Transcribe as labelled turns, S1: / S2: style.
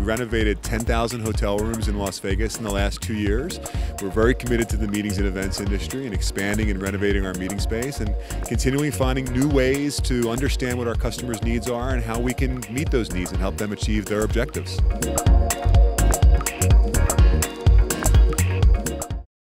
S1: renovated 10,000 hotel rooms in Las Vegas in the last 2 years. We're very committed to the meetings and events industry and expanding and renovating our meeting space and continually finding new ways to understand what our customers' needs are and how we can meet those needs and help them achieve their objectives.